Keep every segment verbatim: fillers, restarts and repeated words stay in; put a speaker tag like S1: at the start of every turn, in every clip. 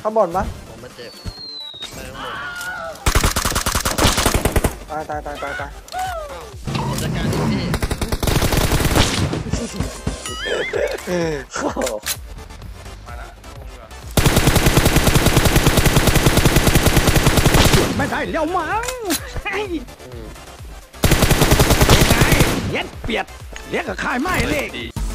S1: ข้างบนปะ
S2: ผมมาเจ็บไปข้างบน
S1: ตายตายตายตายตาย
S2: ผมจัดการที่พี่
S3: ไม่ได้เลี้ยวมั้งไอ้เย็ดเปียดเลี้ยงกับขายไม่เลย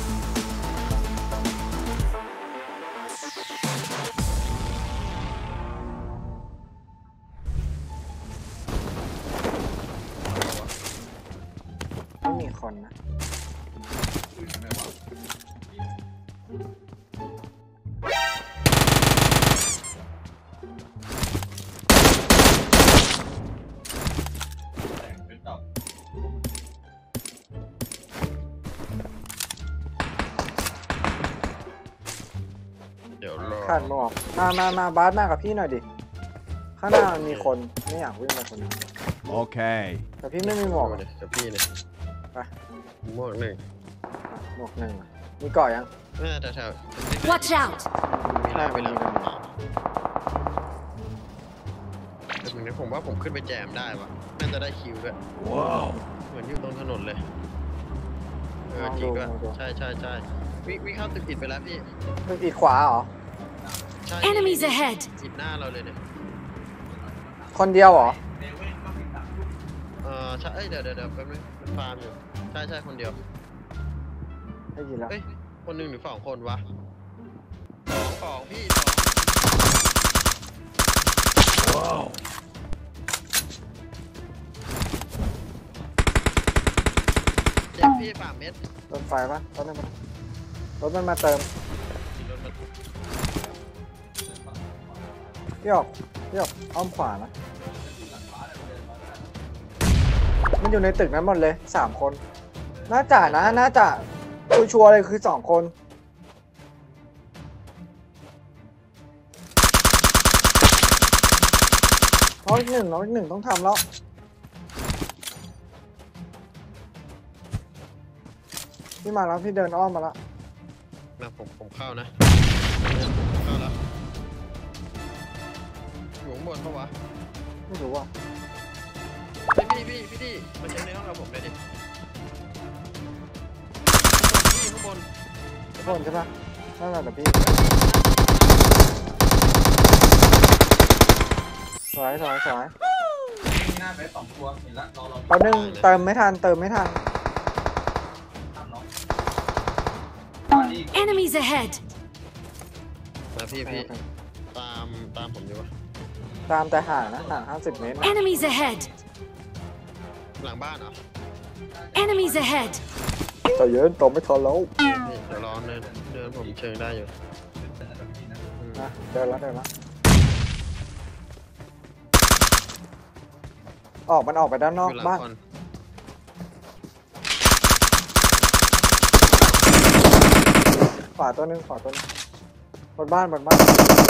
S1: ไม่มีคนนะขาดหมอกมามามาบาสมากับพี่หน่อยดิข้างหน้ามันมีคนไม่อยากวิ่งไปคนเดียว
S3: โอเค
S1: แต่พี่ไม่มีหมอก
S2: เลยกับพี่เลย
S1: ไป
S2: หมวกหนึ่ง
S1: หมวกหนึ่งมีก่อยัง
S2: น่าจะแถว
S4: Watch out
S2: มีลากไปแล้วแต่ถึงนี้ผมว่าผมขึ้นไปแจมได้ว่ะน่าจะได้คิวด้วย
S3: ว้าว
S2: เหมือนอยู่ตรงถนนเลยเออจริงด้วยใช่ใช่ใช่วิ่งวิ่งเข้าตึกอิฐไปแล้วพี่
S1: ตึกอิฐขวาเหรอ
S2: ใช่
S4: Enemies ahead
S2: อิฐหน้าเราเลยเนี่ย
S1: คนเดียวเหรอ
S2: เออใช่เดี๋ยวเดี๋ยวเดี๋ยวแป๊บนึงมันฟาร์มอยู่ใช่ใช่คนเดียว
S1: ได้ยินแล้ว
S2: เฮ้ยคนหนึ่งหรือสองคนวะสองสองพี่สองว้าวเจ็บพี่สามเม็ด
S1: รถไฟปะรถมันรถมันมาเติมพี่ออกพี่ออกอ้อมขวานะมันอยู่ในตึกนั้นหมดเลยสามคนน่าจะนะน่าจะชัวร์เลยคือสองคนน้อยหนึ่งน้อยหนึ่งต้องทำแล้วพี่มาแล้วพี่เดินอ้อมมาแล้ว
S2: นะผมผมเข้านะเข้าแล้วอยู่ข้างบนปะวะ
S1: ไม่รู้ว่ะ
S2: พี่พี่พี่พี่มาเช็คในห้องเราผมเลยดิพี่ข้างบน
S1: ข้างบนใช่ปะนั่นแหละแต่พี่สวยสวยสวยหน้าไปสองตัวเห็นแล้วรอรอแป๊บนึงเติมไม่ทันเติมไม่ทัน
S4: Enemies ahead
S2: มาพี่พี่ตามตามผมอยู่วะ
S1: ตามแต่ห่างนะห่างห้าสิบเมตร
S4: Enemies ahead
S2: หลังบ้านเหรอ
S4: Enemies ahead
S1: แต่เยอะตรงไม่ทันแล้ว
S2: เดี๋ยวรอเดินเดินผมเชิงได้อยู่
S1: นะเดินแล้วเดินแล้วออกมันออกไปด้านนอกบ้านขวาตัวนึงขวาตัวนึงบนบ้านบนบ้าน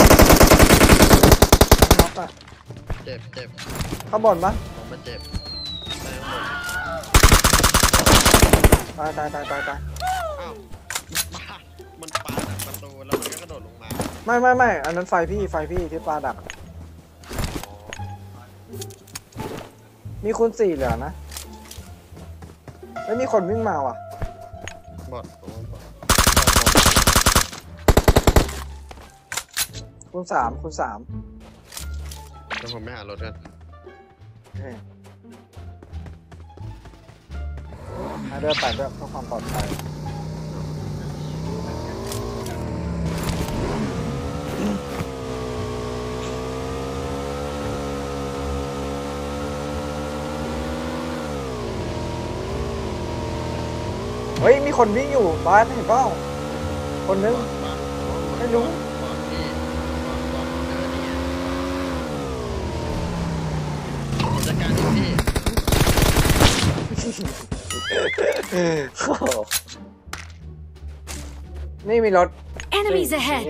S1: น็อกอ่ะ
S2: เจ็บเจ็บ
S1: ข้างบนปะ
S2: ผมมาเจ็บ
S1: ตายตายตายตายตาย
S2: อ้าวมันปาดักประตูแล้วมันก็กระโดดลงมา
S1: ไม่ไม่ไม่อันนั้นไฟพี่ไฟพี่ที่ปาดักมีคูณสี่เหลือนะแล้วมีคนวิ่งมาว่ะ
S2: บอด
S1: คูณสามคูณสาม
S2: เดี๋ยวผมไม่หารถกัน
S1: ให้เดินไปด้วยเพื่อความปลอดภัยเฮ้ยมีคนวิ่งอยู่บ้านเห็นเปล่าคนนึงไม่รู้
S2: จัดการที่พี่
S1: นี่มีรถ
S4: Enemies ahead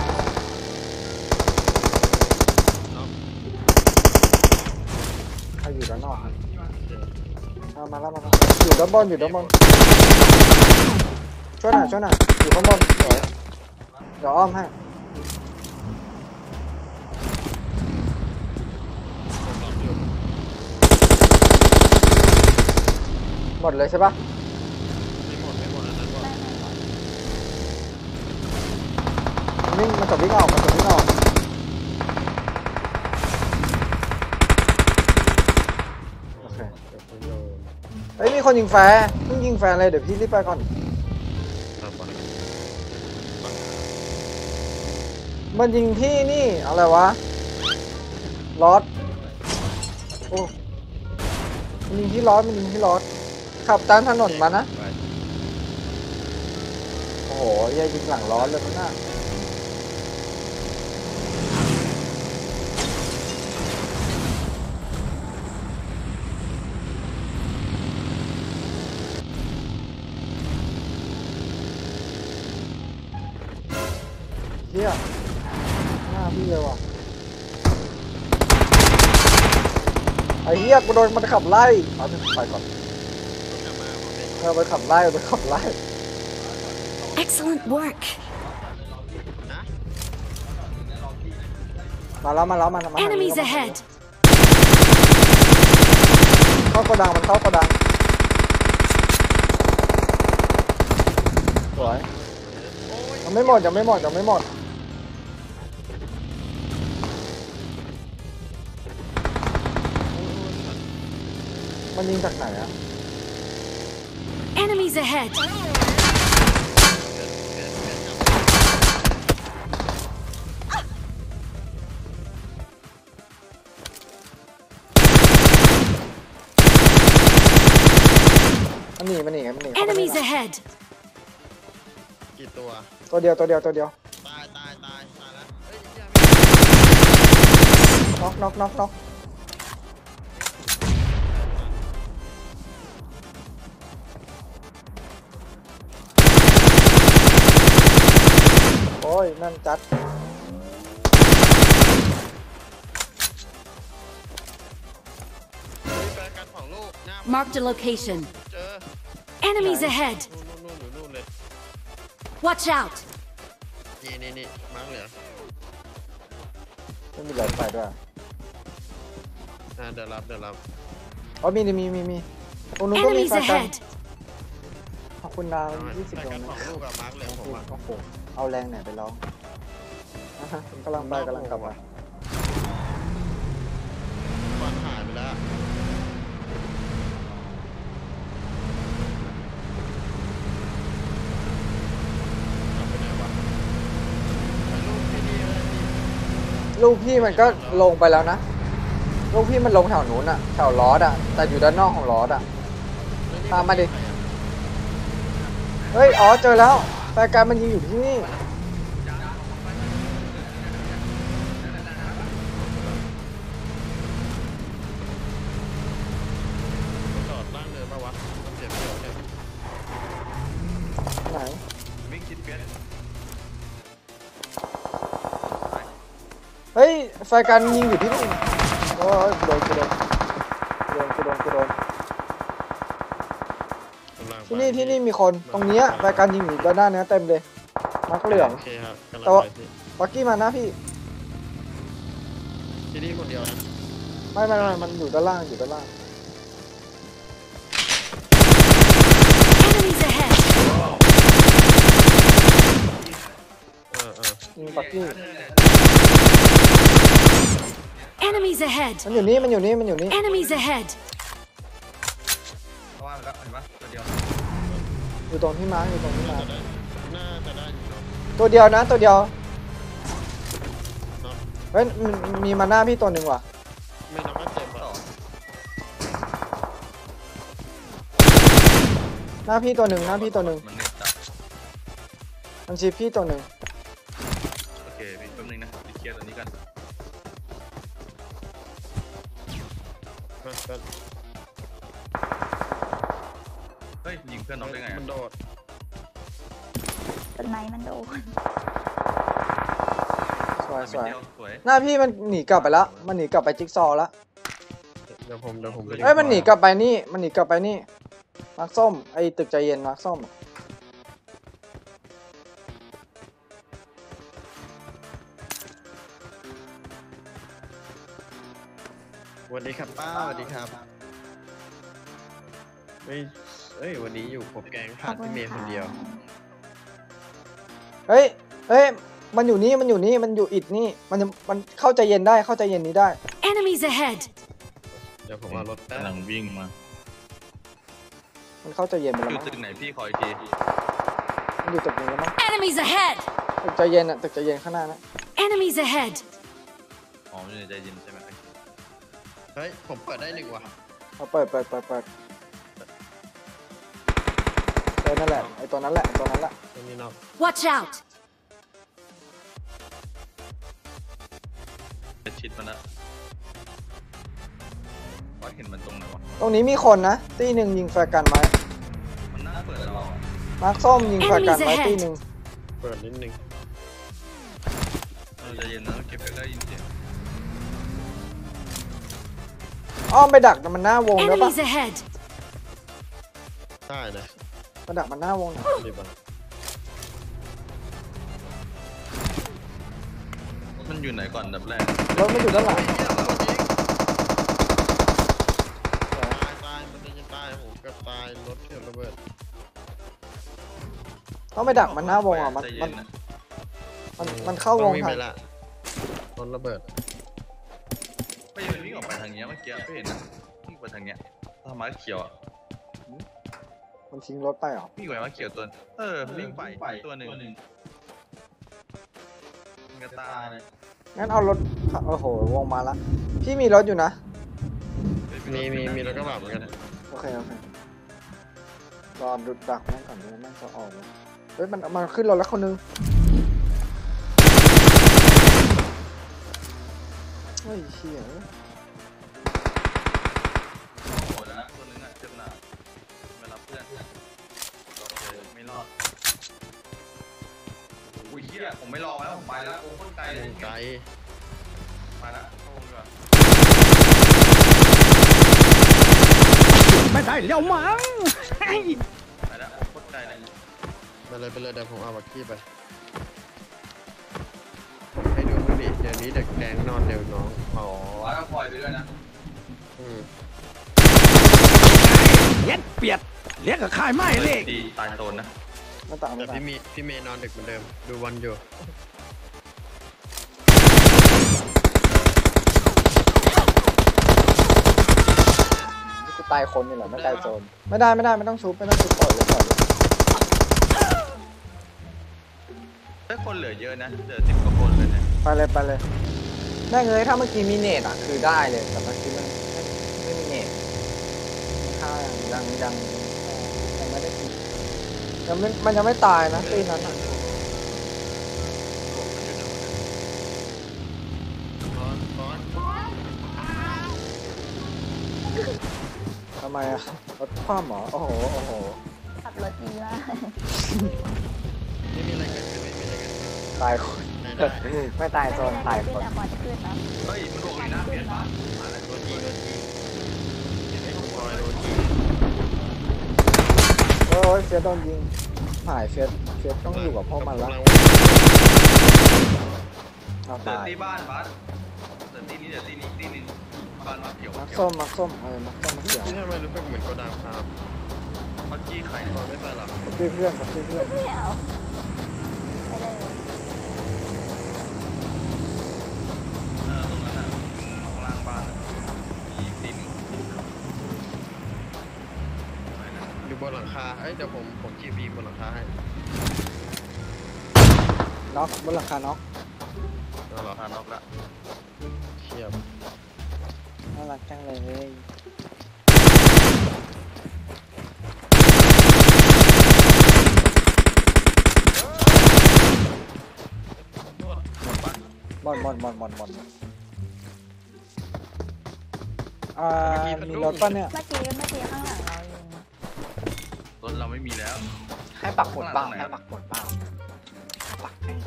S1: ขอยู่ด้านนอกเอามาแล้วมาแล้วอยู่ด้านบนอยู่ด้านบนช่วยหน่อยช่วยหน่อยอยู่ข้างบนเดี๋ยวเดี๋ยวอ้อมให้หมดเลยใช่ปะ
S2: ไม่หมดไม่หมดอันนั้นว่า
S1: วิ่งมันจะวิ่งออกมันจะวิ่งออกโอเคเฮ้ยมีคนยิงแฟร์เพิ่งยิงแฟร์เลยเดี๋ยวพี่รีบไปก่อนมันยิงที่นี่อะไรวะลอสโอ้มันยิงที่ลอสมันยิงที่ลอสขับตามถนนมานะโอ้โหอย่ายิงหลังลอสเลยนะเฮียหน้าพี่เลยว่ะไอ้เฮียกูโดนมันขับไล่เอาไปก่อนเออไปขับไล่ไปขับไล่
S4: Excellent work.
S1: มาแล้วมาแล้วมามา
S4: Enemies ahead.
S1: เข้ากระดังมันเข้ากระดังสวยยังไม่หมดยังไม่หมดยังไม่หมดมันยิงจากไหนอะ
S4: Enemies ahead.
S1: มันหนีมันหนีมันหนี
S4: Enemies ahead.
S2: กี่ตัว
S1: ตัวเดียวตัวเดียวตัวเดียว
S2: ตายตายตายตายแล้วเฮ้ยยัง
S1: น็อกน็อกน็อกน็อกโอ้ยนั่นจัด
S2: เฮ้ยแฟนกันของลูกหน้า
S4: Marked a location.
S2: เจอ
S4: Enemies ahead.
S2: นู่นนู่นนู่นนู่นเลย
S4: Watch out.
S2: นี่นี่นี่มาร์กเหลือ
S1: ไม่มีหลอดไฟด้วย
S2: อ่าเดี๋ยวรับเดี๋ยวรับ
S1: อ๋อมีมีมีมีตรงนู้นก็มี
S4: Enemies
S1: ไฟกัน
S4: ahead.
S1: ขอบคุณดาว
S2: เอา
S1: ยี่สิบ
S2: แฟน
S1: ดว
S2: กั
S1: ง
S2: นของ
S1: นะ
S2: ลูกกับมาร์กเหลือผมอ่ะ
S1: โอ้โหเอาแรงไหนไปร้องอ่ะฮะผมกำลังไปกำลังกลับมา
S2: ฟันหายไปแล้วเอาไปไหนวะไปลูกพี่ดีเลยพี่
S1: ลูกพี่มันก็ลงไปแล้วนะลูกพี่มันลงแถวนู้นอะแถวล้อดอะแต่อยู่ด้านนอกของล้อดอะ ตามมาดิ เฮ้ยอ๋อเจอแล้วแฟนการมันยิงอยู่ที่นี่
S2: จอดล่างเนินปะวะมันเจ็บเจ็บเจ็บ
S1: ไหน
S2: วิ่งคิดเฟียส
S1: เฮ้ยแฟนการยิงอยู่ที่นี่โอ้ยโดนกูโดนกูโดนกูโดนกูโดน ที่นี่ที่นี่มีคนตรงเนี้ยรายการยิงอยู่ด้านหน้าเนี้ยเต็มเลยมักเหลือง
S2: โอเคครับกำลัง
S1: แต่ว่า
S2: ไปพี่
S1: ปักกี้มานะพี่
S2: ที่นี่คนเดียวนะ
S1: ไม่ไม่ไม่มันอยู่ด้านล่างอยู่ด้านล่าง
S4: Enemies ahead.
S2: เออเออ
S1: ยิงปักกี้
S4: Enemies ahead.
S1: มันอยู่นี่มันอยู่นี่มันอยู่นี่
S4: Enemies ahead.
S5: ว่าแล้วเห็นปะตัวเดียว
S1: อยู่ตรงที่มาร์คอยู่ตรงที่มาร์ค
S2: น่าจะได้อยู่เนาะ
S1: ตัวเดียวนะตัวเดียว
S2: เนาะ
S1: เฮ้ยมันมีมาหน้าพี่ตัวหนึ่งว่ะ
S2: ไม่น้องก็เจ็บอ่ะ
S1: หน้าพี่ตัวหนึ่งหน้าพี่ตัวหนึ่ง
S5: มันเน็ตจับ
S1: มันชีพพี่ตัวหนึ่ง
S5: โอเคพี่แป๊บนึงนะไปเคลียร์ตัวนี้กัน
S2: มาก็
S5: เฮ้ยยิงเพื่อนน้องได้ไง
S2: มันโดด
S6: ต้นไม้มันโดน
S1: สวยสวย
S5: เดียวสวย
S1: หน้าพี่มันหนีกลับไปแล้วมันหนีกลับไปจิ๊กซอว์แล้ว
S6: เดี๋ยวผมเดี๋ยวผม
S1: เอ้ยมันหนีกลับไปนี่มันหนีกลับไปนี่มาร์คส้มไอ้ตึกใจเย็นมาร์คส้ม
S6: สวัสดีครับป้าสวัสดีครับเฮ้ยเอ้ยวันนี้อยู่ผมแกงขาดพี่เมย์คนเดียว
S1: เฮ้ยเฮ้ยมันอยู่นี่มันอยู่นี่มันอยู่อิดนี่มันจะมันเข้าใจเย็นได้เข้าใจเย็นนี้ได้
S4: Enemies ahead!
S6: เดี๋ยวผมเอารถแป๊บ
S5: กำลังวิ่งมา
S1: มันเข้าใจเย็นไป
S5: อ
S1: แล้ว
S5: ยู่
S1: มั้ง
S5: ตึกไหนพี่ขออีกที
S1: มันอยู่ตึกนี้แล้วมั้ง
S4: Enemies ahead!
S1: ตึกใจเย็นอะตึกใจเย็นข้างหน้านะ
S4: Enemies ahead!
S5: อ๋อไม่ได้ใจเย็นใช่ไหม
S6: เฮ้ยผมเปิดได้หนึ่งว่ะ
S1: เอาเปิดเปิดเปิดเปิดเออนั่นแหละไอ้ตัวนั้นแหละไอ้ตัวนั้นแหละ
S6: ตรงนี้เนาะ
S4: Watch out!
S5: จะชิดมันละว่าเห็นมันตรงไหนวะ
S1: ตรงนี้มีคนนะตีหนึ่งยิงแฟร์กันไว้
S5: มันน่าเปิดเราอะ
S1: มาร์คส้มยิงแฟร์กันไว้ตีหนึ่ง
S6: เปิดนิดนึง
S5: เราใจเย็นนะเก็บไปได้ยินเสียง
S1: อ้อมไปดักมันหน้าวงแล้วปะ
S4: Enemies ahead!
S6: ได้นะ
S1: ไปดักมันหน้าวงหน่อย
S6: รีบมา
S5: มันอยู่ไหนก่อนอันดับแรก
S1: รถมันอยู่ด้านหลัง
S6: ตายตายมันจะตายโอ้โหเกับตายรถเทียบระเบิด
S1: ต้องไปดักมันหน้าวงอ่ะมัน
S5: ใจ
S1: มั
S5: เย็
S1: น
S5: นนะ
S1: มันมันเข้าวง
S6: วิ่ง
S1: ทั
S6: ไป
S1: น
S6: ละรถระเบิด
S5: ไม่มันวิ่งออกไปทางเนี้ยเมื่อกี้ไม่เห็นนะวิ่งไปทางเนี้ยทางม้าเขียวอะ
S1: มันทิ้งรถไปเหรอ
S5: วิ่งไปม้าเขียวตัวเออวิ่งไปตัวหนึ่งมันกระตายเลย
S1: งั้นเอารถโอ้โหวงมาละพี่มีรถอยู่นะ
S6: มีมีมีรถกระบะเหมือนกัน
S1: โอเคโอเครอดูดักแม่งก่อนเดี๋ยวแม่งจะออกเลยเฮ้ยมันมันขึ้นรถแล้วคนนึงเฮ้ยเชี่ย
S5: โหดนะตัวนึงอะเจ็บหนักมารับเพื่อนโอเคไม่รอดอุ้ยเฮียผมไม่รอแล้วผมไปแล้วโอ้โคตรไกลเลย
S6: ไกล
S5: ไปแล้วเข้าวงดีกว่า
S3: ไม่ได้แล้วมั้ง
S5: ไปแล้วโคตรไกลเลย
S6: ไปเลยไปเลยเดี๋ยวผมเอาบักกี้ไปให้ดูมันดิเดี๋ยวนี้เด็กแกงนอนเร็วน้องอ๋อ
S5: แล้วก็ปล่อยไปด้วยนะ
S6: อืม
S3: เย็ดเปียดเลี้ยงกับขายไม่เลข
S5: ตีตายโซนนะ
S1: ไม่ต่างไม่
S6: แต่
S1: ต่าง
S6: พี่มีพี่เมย์นอนดึกเหมือนเดิมดูวันอยู่
S1: กูตายคนนี่แหละไม่ตายโจรไม่ได้ไม่ได้ไม่ต้องชุบไม่ต้องชุบปล่อยเลยปล่อยเลย
S5: เฮ้ยคนเหลือเยอะนะเหลือสิบกว่าคนเลยเนี่ย
S1: ไปเลยไปเลยแม่งเลยถ้าเมื่อกี้มีเนตอ่ะคือได้เลยแต่เมื่อกี้มันไม่ไม่มีเนตข้างยังยังยังไม่ได้กินยังไม่มันยังไม่ตายนะตีนั้นอ่ะ
S6: ร้อนร้อน
S1: ทำไมอ่ะรถคว่ำเหรอโอ้โหโอ้โห
S7: ขับรถดีมาก
S6: ไม่มีอะไรเกิดขึ้นไม่มีอะไรเกิดขึ้น
S1: ตายคน
S6: ได้ได้
S1: ไม่ตายโจรตายคน
S7: ขึ้นนะบอลขึ้นนะ
S5: เฮ้ยมันโดนอยู่นะเปลี่ยนบ้าน
S6: โดนยิงโดนยิงไอ้พวกบอยโดนยิง
S1: โอ้ยเฟียสโดนยิงหายเฟียสเฟียสต้องอยู่กับพ่อมันแล้ว
S6: กำลัง
S1: เอา
S5: เดิน
S1: ตาย
S5: ตีบ้านบ้านเดินตีนี้เดินตีนี้ตีนี้บ้านมาเขียว
S1: มัก
S5: เขียว
S1: ส้มมักส้มเออมักส้มมักเขียว
S6: นี่ทำไมรู้สึกเหมือนโกดังครับ
S5: เมื่อกี้ไข่
S6: บอยไม่ไปหรอก
S1: กับเพื่อนกับเพื่อน
S7: ไม่เอาไปเลย
S5: เออตรงนั้นอ่ะข้างล่างบ้านมีตีน
S6: อยู่บนหลังคาเอ้ยเดี๋ยวผมผมจีบีบนหลังคาให้
S1: น็อกบนหลังคาน็อก
S6: เอาเหรอ
S5: พานอกละ
S6: เชียบ
S1: น่ารักจังเลย บอลบอลบอลบอลบอลอ่ามีรถป่ะเนี่ย
S7: เมื่อกี้เมื่อกี้ข้างหลังเรายิง
S5: รถเราไม่มีแล้ว
S1: ให้ปักหมุดบ้างให้ปักหมุดบ้างปักให้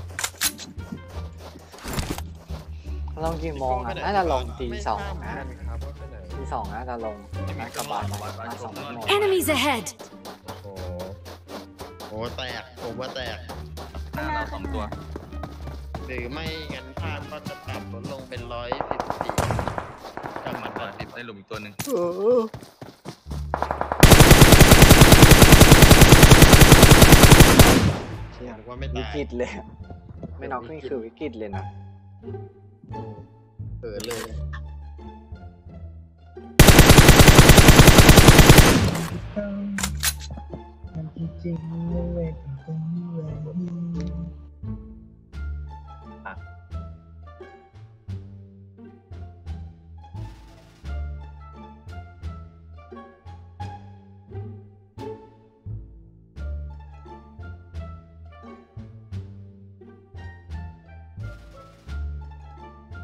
S1: ลองกี่โมงอ่ะน่าจะลงตีสองนะ
S6: ครับว่าไปไหน
S1: ที่สองน่าจะลงนัดกับบาสนะนัดสองชั่วโมง
S4: Enemies ahead!
S6: โอ้โหโอ้แตกผมว่าแตก
S5: หน้าเราสองตัว
S6: หรือไม่งั้นภาพก็จะปรับลดลงเป็นร้อยสิบสี่กำมัน
S5: ร้
S6: ก่
S5: อ
S6: อย น
S5: สิบในหลุมอีกตัวหนึ่ง
S1: เออ เชี่ย
S6: ผมว่าไม่
S1: วิ
S6: ตาย
S1: กฤตเลย ไม่น็อกนี่คือวิกฤตเลยนะ
S6: เออเลย
S1: จริง